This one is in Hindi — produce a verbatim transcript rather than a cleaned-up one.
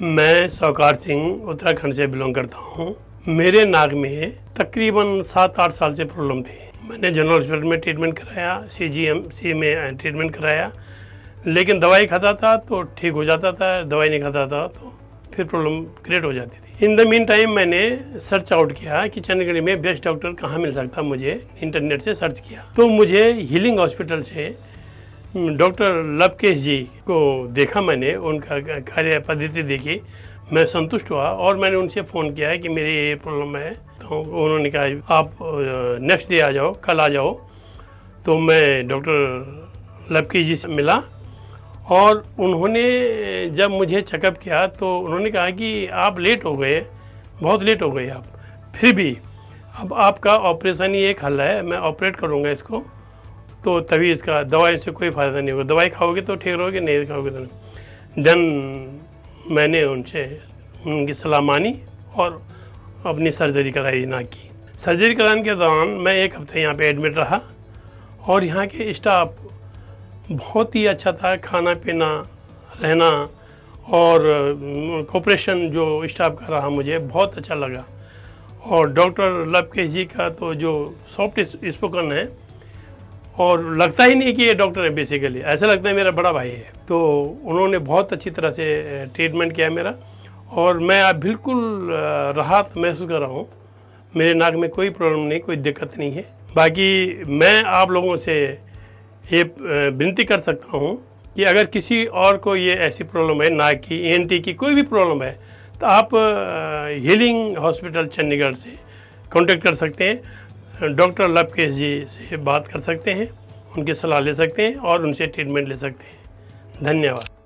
मैं सौकार सिंह उत्तराखंड से बिलोंग करता हूँ। मेरे नाक में तकरीबन सात आठ साल से प्रॉब्लम थी। मैंने जनरल हॉस्पिटल में ट्रीटमेंट कराया, सी जी एम सी में ट्रीटमेंट कराया, लेकिन दवाई खाता था तो ठीक हो जाता था, दवाई नहीं खाता था तो फिर प्रॉब्लम क्रिएट हो जाती थी। इन द मीन टाइम मैंने सर्च आउट किया कि चंडीगढ़ में बेस्ट डॉक्टर कहाँ मिल सकता, मुझे इंटरनेट से सर्च किया तो मुझे हीलिंग हॉस्पिटल से डॉक्टर लवकेश जी को देखा। मैंने उनका कार्य पद्धति देखी, मैं संतुष्ट हुआ और मैंने उनसे फ़ोन किया है कि मेरी ये प्रॉब्लम है। तो उन्होंने कहा आप नेक्स्ट डे आ जाओ, कल आ जाओ। तो मैं डॉक्टर लवकेश जी से मिला और उन्होंने जब मुझे चेकअप किया तो उन्होंने कहा कि आप लेट हो गए, बहुत लेट हो गए आप, फिर भी अब आपका ऑपरेशन ही एक हल है, मैं ऑपरेट करूँगा इसको, तो तभी इसका दवाई से कोई फ़ायदा नहीं होगा, दवाई खाओगे तो ठीक रहोगे, नहीं खाओगे तो नहीं। देन मैंने उनसे उनकी सलाह मानी और अपनी सर्जरी कराई नाक की। सर्जरी कराने के दौरान मैं एक हफ्ते यहाँ पे एडमिट रहा और यहाँ के स्टाफ बहुत ही अच्छा था, खाना पीना रहना और कोऑपरेशन जो स्टाफ का रहा मुझे बहुत अच्छा लगा। और डॉक्टर लवकेश जी का तो जो सॉफ्ट स्पोकन है और लगता ही नहीं कि ये डॉक्टर है, बेसिकली ऐसा लगता है मेरा बड़ा भाई है। तो उन्होंने बहुत अच्छी तरह से ट्रीटमेंट किया मेरा और मैं अब बिल्कुल राहत महसूस कर रहा हूँ। मेरे नाक में कोई प्रॉब्लम नहीं, कोई दिक्कत नहीं है। बाकी मैं आप लोगों से ये विनती कर सकता हूँ कि अगर किसी और को ये ऐसी प्रॉब्लम है, नाक की, ई एन टी की कोई भी प्रॉब्लम है, तो आप हीलिंग हॉस्पिटल चंडीगढ़ से कॉन्टेक्ट कर सकते हैं। डॉक्टर लवकेश जी से बात कर सकते हैं, उनकी सलाह ले सकते हैं और उनसे ट्रीटमेंट ले सकते हैं। धन्यवाद।